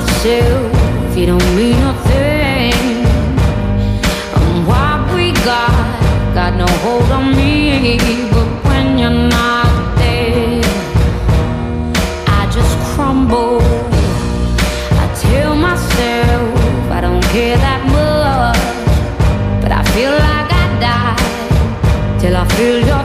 myself, you don't mean nothing. And what we got no hold on me. But when you're not there, I just crumble. I tell myself I don't care that much, but I feel like I die till I feel your